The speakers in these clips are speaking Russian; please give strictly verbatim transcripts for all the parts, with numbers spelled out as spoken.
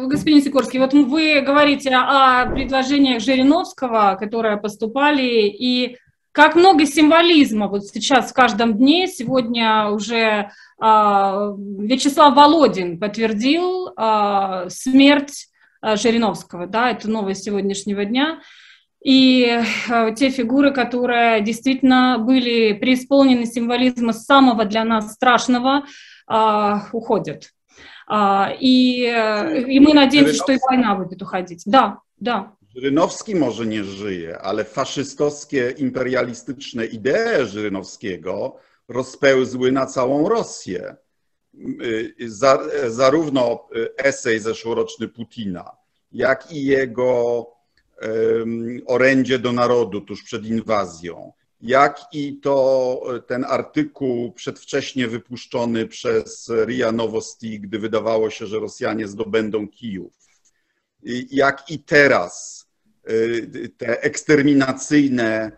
господин Сикорский, вот вы говорите о предложениях Жириновского, которые поступали, и как много символизма вот сейчас в каждом дне. Сегодня уже а, Вячеслав Володин подтвердил а, смерть а, Жириновского, да, это новость сегодняшнего дня. И а, те фигуры, которые действительно были преисполнены символизма самого для нас страшного, а, уходят. А, и, и мы надеемся, что и война будет уходить. Да, да. Żyrynowski może nie żyje, ale faszystowskie, imperialistyczne idee Żyrynowskiego rozpełzły na całą Rosję. Za, zarówno esej zeszłoroczny Putina, jak i jego um, orędzie do narodu tuż przed inwazją, jak i to ten artykuł przedwcześnie wypuszczony przez R I A Novosti, gdy wydawało się, że Rosjanie zdobędą Kijów, jak i teraz te eksterminacyjne,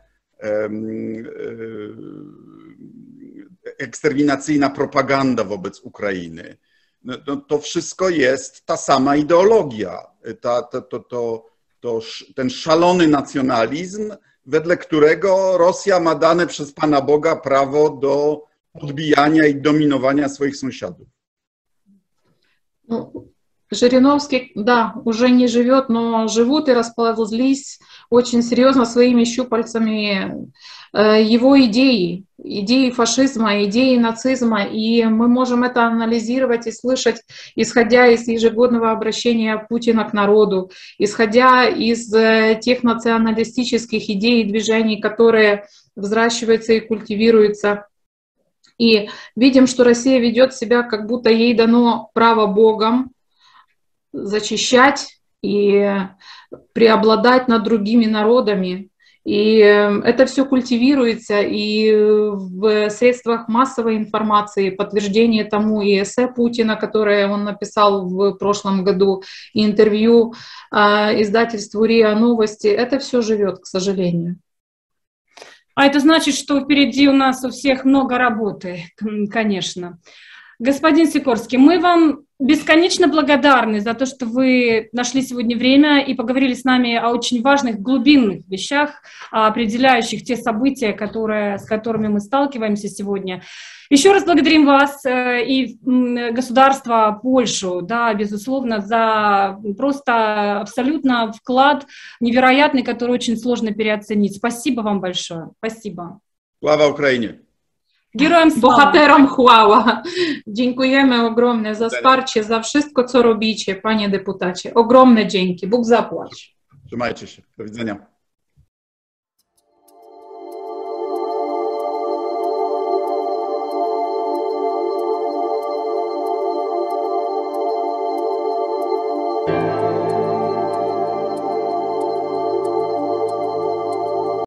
eksterminacyjna propaganda wobec Ukrainy. No, no, to wszystko jest ta sama ideologia, ta, to, to, to, to, ten szalony nacjonalizm, wedle którego Rosja ma dane przez Pana Boga prawo do odbijania i dominowania swoich sąsiadów. No. Жириновский, да, уже не живет, но живут и расползлись очень серьезно своими щупальцами его идеи, идеи фашизма, идеи нацизма. И мы можем это анализировать и слышать, исходя из ежегодного обращения Путина к народу, исходя из тех националистических идей и движений, которые взращиваются и культивируются. И видим, что Россия ведет себя, как будто ей дано право Богом зачищать и преобладать над другими народами. И это все культивируется и в средствах массовой информации, подтверждение тому и эссе Путина, которое он написал в прошлом году, и интервью издательству эр и а Новости. Это все живет, к сожалению. А это значит, что впереди у нас у всех много работы, конечно. Господин Сикорский, мы вам бесконечно благодарны за то, что вы нашли сегодня время и поговорили с нами о очень важных глубинных вещах, определяющих те события, которые, с которыми мы сталкиваемся сегодня. Еще раз благодарим вас и государство Польшу, да, безусловно, за просто абсолютно вклад невероятный, который очень сложно переоценить. Спасибо вам большое. Спасибо. Слава Украине! Героям слава! Bohaterom chwała. Dziękujemy ogromnie za wsparcie, za wszystko, co robicie, panie deputacie. Ogromne dzięki. Bóg zapłać. Trzymajcie się. Do widzenia.